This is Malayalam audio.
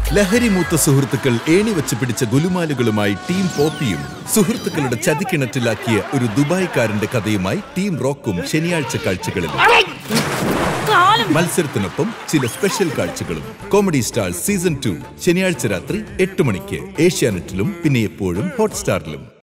ലഹരിമൂത്ത സുഹൃത്തുക്കൾ ഏണി വെച്ച് പിടിച്ച ഗുലുമാലുകളുമായി ടീം പോപ്പിയും സുഹൃത്തുക്കളുടെ ചതിക്കിണറ്റിലാക്കിയ ഒരു ദുബായ്ക്കാരന്റെ കഥയുമായി ടീം റോക്കും ശനിയാഴ്ച കാഴ്ചകളിൽ. മത്സരത്തിനൊപ്പം ചില സ്പെഷ്യൽ കാഴ്ചകളും. കോമഡി സ്റ്റാർസ് സീസൺ 2 ശനിയാഴ്ച രാത്രി 8 മണിക്ക് ഏഷ്യാനെറ്റിലും പിന്നെ എപ്പോഴും ഹോട്ട്സ്റ്റാറിലും.